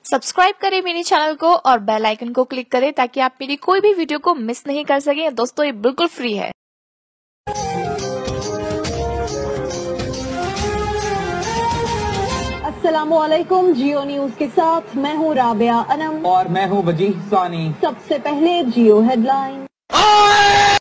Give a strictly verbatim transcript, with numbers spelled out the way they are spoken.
Subscribe करें मेरे channel को और बेल आइकन को क्लिक करें ताकि आप मेरी कोई भी वीडियो को मिस नहीं कर सकें। दोस्तों ये बिल्कुल फ्री है। अस्सलामुअलैकुम, जियो न्यूज के साथ मैं हूँ राबिया अनम और मैं हूँ वजीह सानी। सबसे पहले जियो हेडलाइन।